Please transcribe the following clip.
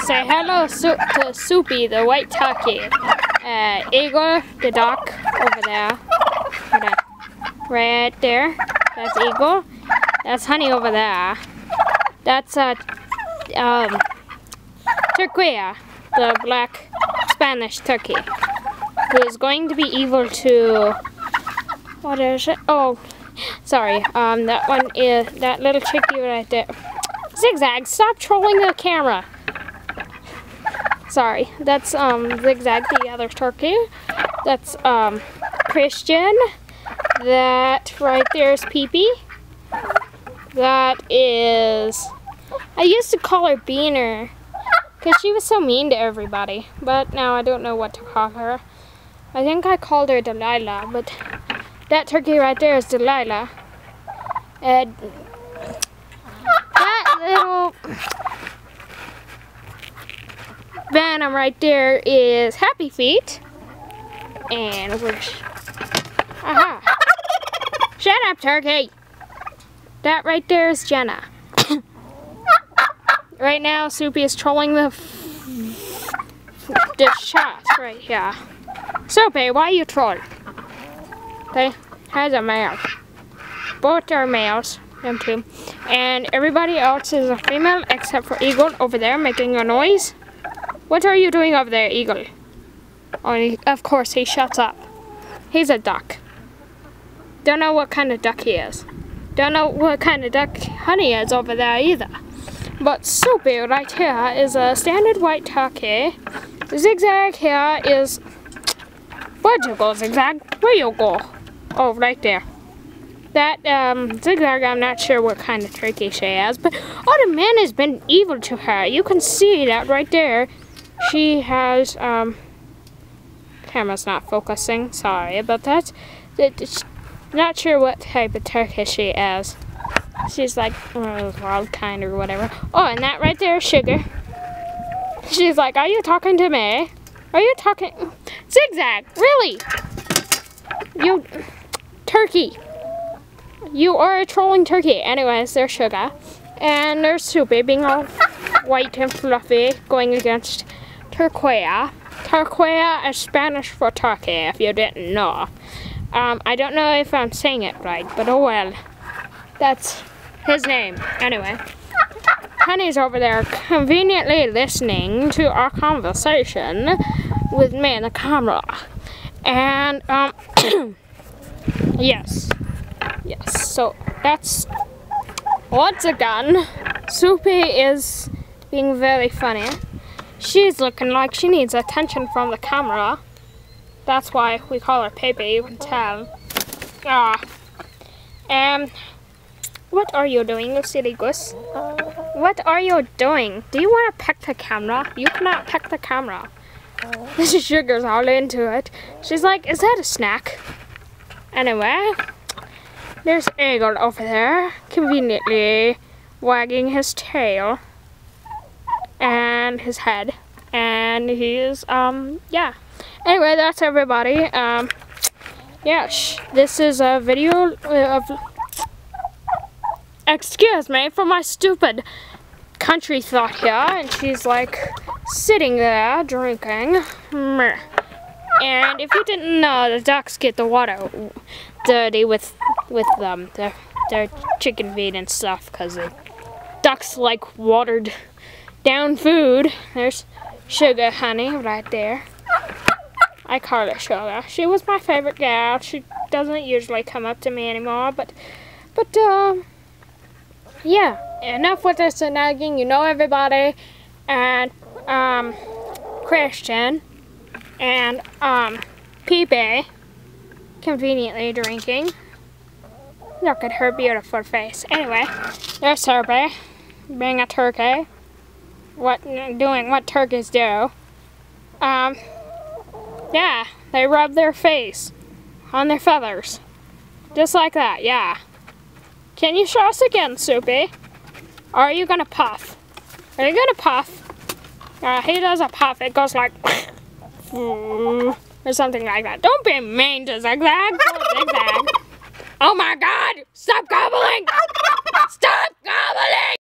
say hello to Soupy, the white turkey. Eagle, the duck, over there. Right there. That's Eagle. That's Honey over there. That's Turquia, the black Spanish turkey, who is going to be evil to, what is it? Oh, sorry. That one is that little chickie right there. Zigzag, stop trolling the camera. Sorry, that's Zigzag, the other turkey. That's Christian. That right there is Pee-Pee. That is, I used to call her Beaner because she was so mean to everybody, but now I don't know what to call her. I think I called her Delilah, but that turkey right there is Delilah. And that little Venom right there is Happy Feet. And aha! Shut up, turkey! That right there is Jenna. Right now, Soupy is trolling the shots right here. Soupy, why are you trolling? Okay, has a male. Both are males, them two. And everybody else is a female except for Eagle over there making a noise. What are you doing over there, Eagle? Oh, of course, he shuts up. He's a duck. Don't know what kind of duck he is. Don't know what kind of duck Honey is over there either. But Soupy right here is a standard white turkey. Zigzag here is... Where'd you go, Zigzag? Where you go? Oh, right there. That Zigzag, I'm not sure what kind of turkey she is, but oh, the man has been evil to her. You can see that right there. She has, camera's not focusing. Sorry about that. Not sure what type of turkey she is. She's like wild kind or whatever. Oh, and that right there is Sugar. She's like, are you talking to me? Are you talking? Zigzag, really? You, turkey. You are a trolling turkey. Anyways, there's Sugar. And there's Soupy being all white and fluffy going against Turquia. Turquia is Spanish for turkey, if you didn't know. I don't know if I'm saying it right, but oh well. That's his name. Anyway, Honey's over there conveniently listening to our conversation with me and the camera. And, yes, so that's, once again, Soupy is being very funny. She's looking like she needs attention from the camera. That's why we call her Pepe, you can tell. What are you doing, you silly goose? What are you doing? Do you want to peck the camera? You cannot peck the camera. This Sugar's all into it. She's like, is that a snack? Anyway, there's Eagle over there, conveniently wagging his tail and his head. And he's, yeah. Anyway, that's everybody. Yeah, this is a video of... Excuse me for my stupid country thought here. And she's like sitting there drinking. And if you didn't know, the ducks get the water dirty with their chicken feed and stuff, because the ducks like watered down food. There's Sugar Honey right there. I call her Sugar. She was my favorite gal. She doesn't usually come up to me anymore, but yeah, enough with this nagging. You know everybody. And Christian and Pepe conveniently drinking. Look at her beautiful face. Anyway, there's Soupy being a turkey. Doing what turkeys do. Yeah, they rub their face on their feathers. Just like that, yeah. Can you show us again, Soupy? Or are you gonna puff? Are you gonna puff? He does a puff, it goes like or something like that. Don't be mean to Zigzag. Zigzag. Oh my God! Stop gobbling! Stop gobbling!